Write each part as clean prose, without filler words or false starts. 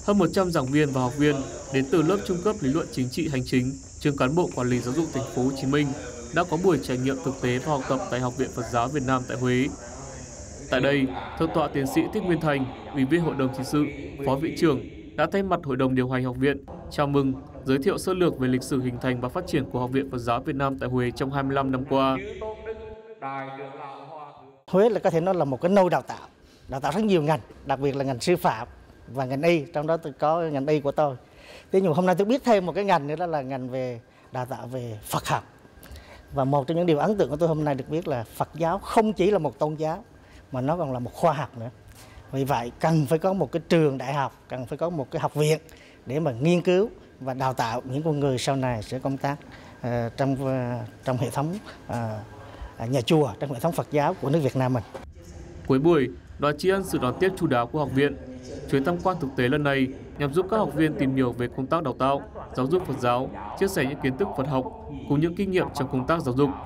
hơn 100 giảng viên và học viên đến từ lớp trung cấp lý luận chính trị hành chính, trường cán bộ quản lý giáo dục thành phố Hồ Chí Minh đã có buổi trải nghiệm thực tế và học tập tại Học viện Phật giáo Việt Nam tại Huế. Tại đây, Thượng tọa tiến sĩ Thích Nguyên Thành, Ủy viên Hội đồng trị sự, Phó Viện trưởng đã thay mặt Hội đồng điều hành học viện chào mừng, giới thiệu sơ lược về lịch sử hình thành và phát triển của Học viện Phật giáo Việt Nam tại Huế trong 25 năm qua. Huế là có thể nói là một cái nôi đào tạo rất nhiều ngành, đặc biệt là ngành sư phạm và ngành y, trong đó tôi có ngành y của tôi. Thế nhưng hôm nay tôi biết thêm một cái ngành nữa, đó là ngành về đào tạo về Phật học. Và một trong những điều ấn tượng của tôi hôm nay được biết là Phật giáo không chỉ là một tôn giáo mà nó còn là một khoa học nữa. Vì vậy cần phải có một cái trường đại học, cần phải có một cái học viện để mà nghiên cứu và đào tạo những con người sau này sẽ công tác trong hệ thống nhà chùa, trong hệ thống Phật giáo của nước Việt Nam mình. Cuối buổi, đoàn tri ân sự đón tiếp chu đáo của học viện. Chuyến tham quan thực tế lần này nhằm giúp các học viên tìm hiểu về công tác đào tạo, giáo dục Phật giáo, chia sẻ những kiến thức Phật học cùng những kinh nghiệm trong công tác giáo dục.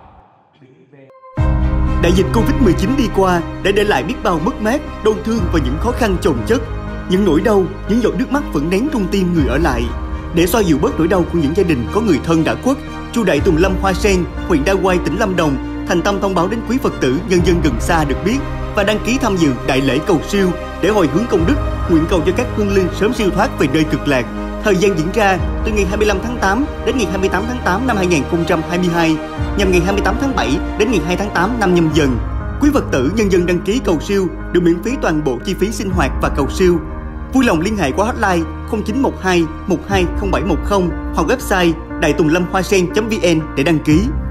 Đại dịch Covid-19 đi qua đã để lại biết bao mất mát, đau thương và những khó khăn chồng chất. Những nỗi đau, những giọt nước mắt vẫn nén trong tim người ở lại. Để xoa dịu bớt nỗi đau của những gia đình có người thân đã khuất, Chùa Đại Tùng Lâm Hoa Sen, huyện Đa Quai, tỉnh Lâm Đồng thành tâm thông báo đến quý Phật tử nhân dân gần xa được biết và đăng ký tham dự đại lễ cầu siêu để hồi hướng công đức, nguyện cầu cho các hương linh sớm siêu thoát về nơi cực lạc. Thời gian diễn ra từ ngày 25 tháng 8 đến ngày 28 tháng 8 năm 2022, nhằm ngày 28 tháng 7 đến ngày 2 tháng 8 năm Nhâm Dần. Quý Phật tử nhân dân đăng ký cầu siêu được miễn phí toàn bộ chi phí sinh hoạt và cầu siêu. Vui lòng liên hệ qua hotline 0912 120710 hoặc website daitunglamhoasen.vn để đăng ký.